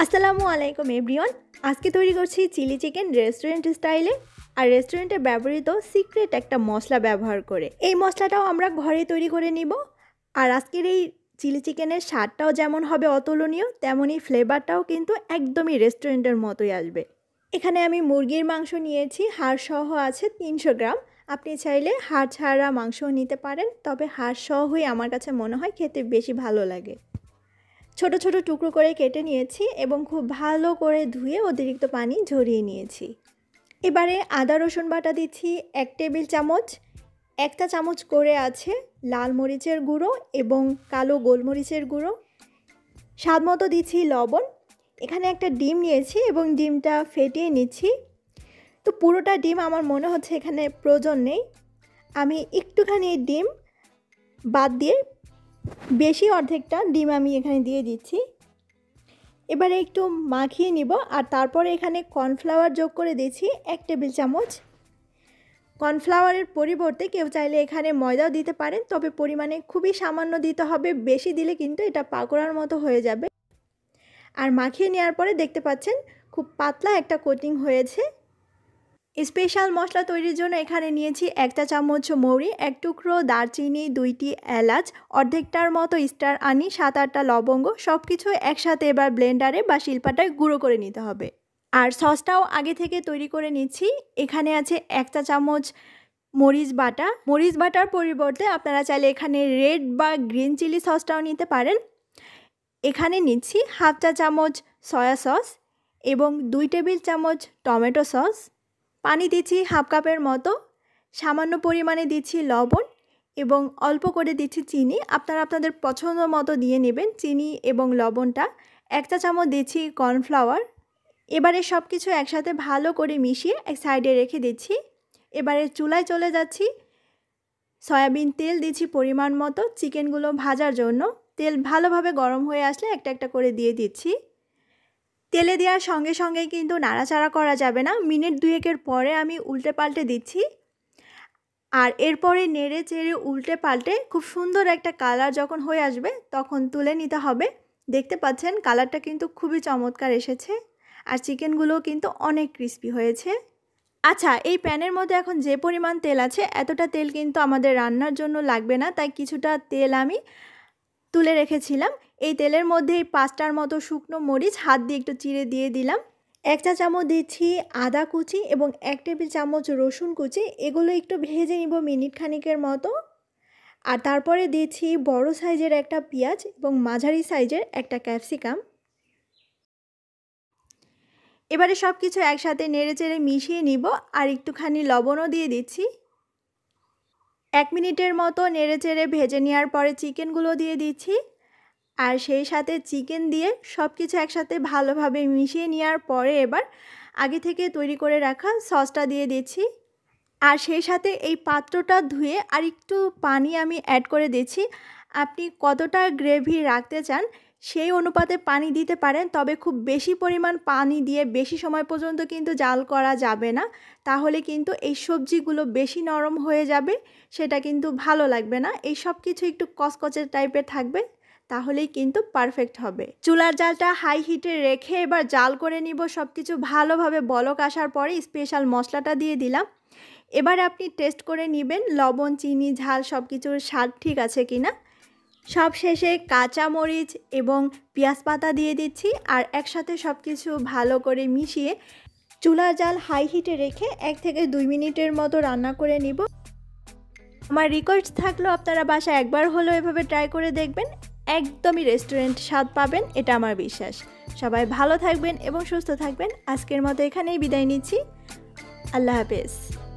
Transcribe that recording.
আসসালামু আলাইকুম এভরিওয়ান। আজকে তৈরি করছি চিলি চিকেন রেস্টুরেন্ট স্টাইলে, আর রেস্টুরেন্টে ব্যবহৃত সিক্রেট একটা মশলা ব্যবহার করে। এই মশলাটাও আমরা ঘরে তৈরি করে নিব। আর আজকের এই চিলি চিকেনের স্বাদটাও যেমন হবে অতুলনীয়, তেমনই ফ্লেভারটাও কিন্তু একদমই রেস্টুরেন্টের মতোই আসবে। এখানে আমি মুরগির মাংস নিয়েছি, হাড় সহ আছে 300 গ্রাম। আপনি চাইলে হাড় ছাড়া মাংসও নিতে পারেন, তবে হাড় সহই আমার কাছে মনে হয় খেতে বেশি ভালো লাগে। ছোট ছোট টুকরো করে কেটে নিয়েছি এবং খুব ভালো করে ধুয়ে অতিরিক্ত পানি ঝরিয়ে নিয়েছি। এবারে আদা রসুন বাটা দিচ্ছি 1 টেবিল চামচ। 1 চা চামচ করে আছে লাল মরিচের গুঁড়ো এবং কালো গোলমরিচের গুঁড়ো। স্বাদ মতো দিচ্ছি লবণ। এখানে একটা ডিম নিয়েছি এবং ডিমটা ফেটিয়ে নিচ্ছি। তো পুরোটা ডিম আমার মনে হচ্ছে এখানে প্রয়োজন নেই, আমি একটুখানি ডিম বাদ দিয়ে বেশি অর্ধেকটা ডিম আমি এখানে দিয়ে দিচ্ছি। এবারে একটু মাখিয়ে নিব, আর তারপরে এখানে কর্নফ্লাওয়ার যোগ করে দিচ্ছি 1 টেবিল চামচ। কর্নফ্লাওয়ারের পরিবর্তে কেউ চাইলে এখানে ময়দাও দিতে পারেন, তবে পরিমাণে খুবই সামান্য দিতে হবে, বেশি দিলে কিন্তু এটা পাকোড়ার মতো হয়ে যাবে। আর মাখিয়ে নেওয়ার পরে দেখতে পাচ্ছেন খুব পাতলা একটা কোটিং হয়েছে। স্পেশাল মশলা তৈরির জন্য এখানে নিয়েছি 1 চা চামচ মৌরি, 1 টুকরো দারচিনি, 2টি এলাচ, অর্ধেকটার মতো স্টার আনি, 7-8টা লবঙ্গ, সব কিছু একসাথে এবার ব্লেন্ডারে বা শিলপাটায় গুঁড়ো করে নিতে হবে। আর সসটাও আগে থেকে তৈরি করে নিচ্ছি। এখানে আছে 1 চা চামচ মরিচ বাটা। মরিচ বাটার পরিবর্তে আপনারা চাইলে এখানে রেড বা গ্রিন চিলি সসটাও নিতে পারেন। এখানে নিচ্ছি 1/2 চা চামচ সয়া সস এবং 2 টেবিল চামচ টমেটো সস। পানি দিচ্ছি 1/2 কাপের মতো, সামান্য পরিমাণে দিচ্ছি লবণ এবং অল্প করে দিচ্ছি চিনি। আপনারা আপনাদের পছন্দ মতো দিয়ে নেবেন চিনি এবং লবণটা। 1 চা চামচ দিচ্ছি কর্নফ্লাওয়ার। এবারে সব কিছু একসাথে ভালো করে মিশিয়ে এক সাইডে রেখে দিচ্ছি। এবারে চুলায় চলে যাচ্ছি। সয়াবিন তেল দিচ্ছি পরিমাণ মতো চিকেনগুলো ভাজার জন্য। তেল ভালোভাবে গরম হয়ে আসলে একটা একটা করে দিয়ে দিচ্ছি। তেলে দেওয়ার সঙ্গে সঙ্গেই কিন্তু নাড়াচাড়া করা যাবে না, মিনিট 2-1 পরে আমি উল্টে পাল্টে দিচ্ছি। আর এরপরে নেড়ে চেড়ে উল্টে পাল্টে খুব সুন্দর একটা কালার যখন হয়ে আসবে তখন তুলে নিতে হবে। দেখতে পাচ্ছেন কালারটা কিন্তু খুবই চমৎকার এসেছে, আর চিকেনগুলোও কিন্তু অনেক ক্রিস্পি হয়েছে। আচ্ছা, এই প্যানের মধ্যে এখন যে পরিমাণ তেল আছে, এতটা তেল কিন্তু আমাদের রান্নার জন্য লাগবে না, তাই কিছুটা তেল আমি তুলে রেখেছিলাম। এই তেলের মধ্যে 5টার মতো শুকনো মরিচ হাত দিয়ে একটু চিড়ে দিয়ে দিলাম। 1 চা চামচ দিচ্ছি আদা কুচি এবং 1 টেবিল চামচ রসুন কুচি। এগুলো একটু ভেজে নিব মিনিট খানিকের মতো। আর তারপরে দিচ্ছি বড় সাইজের একটা পেঁয়াজ এবং মাঝারি সাইজের একটা ক্যাপসিকাম। এবারে সব কিছু একসাথে নেড়ে চেড়ে মিশিয়ে নিব, আর একটুখানি লবণও দিয়ে দিচ্ছি। 1 মিনিটের মতো নেড়ে চেড়ে ভেজে নেওয়ার পরে চিকেনগুলো দিয়ে দিচ্ছি, আর সেই সাথে চিকেন দিয়ে সব কিছু একসাথে ভালোভাবে মিশিয়ে নেওয়ার পরে এবার আগে থেকে তৈরি করে রাখা সসটা দিয়ে দিচ্ছি। আর সেই সাথে এই পাত্রটা ধুয়ে আর একটু পানি আমি অ্যাড করে দিচ্ছি। আপনি কতটা গ্রেভি রাখতে চান সেই অনুপাতে পানি দিতে পারেন, তবে খুব বেশি পরিমাণ পানি দিয়ে বেশি সময় পর্যন্ত কিন্তু জাল করা যাবে না, তাহলে কিন্তু এই সবজিগুলো বেশি নরম হয়ে যাবে, সেটা কিন্তু ভালো লাগবে না। এই সব কিছু একটু কচকচে টাইপের থাকবে, তাহলেই কিন্তু পারফেক্ট হবে। চুলার জালটা হাই হিটে রেখে এবার জাল করে নিব। সব কিছু ভালোভাবে বলক আসার পরে স্পেশাল মশলাটা দিয়ে দিলাম। এবার আপনি টেস্ট করে নেবেন লবণ, চিনি, ঝাল সব কিছুর স্বাদ ঠিক আছে কিনা। সব শেষে কাঁচা মরিচ এবং পেঁয়াজ পাতা দিয়ে দিচ্ছি, আর একসাথে সব কিছু ভালো করে মিশিয়ে চুলার জাল হাই হিটে রেখে 1 থেকে 2 মিনিটের মতো রান্না করে নিব। আমার রিকোয়েস্ট থাকলো আপনারা বাসায় একবার হলেও এভাবে ট্রাই করে দেখবেন, একদমই রেস্টুরেন্ট স্বাদ পাবেন, এটা আমার বিশ্বাস। সবাই ভালো থাকবেন এবং সুস্থ থাকবেন। আজকের মতো এখানেই বিদায় নিচ্ছি। আল্লাহ হাফেজ।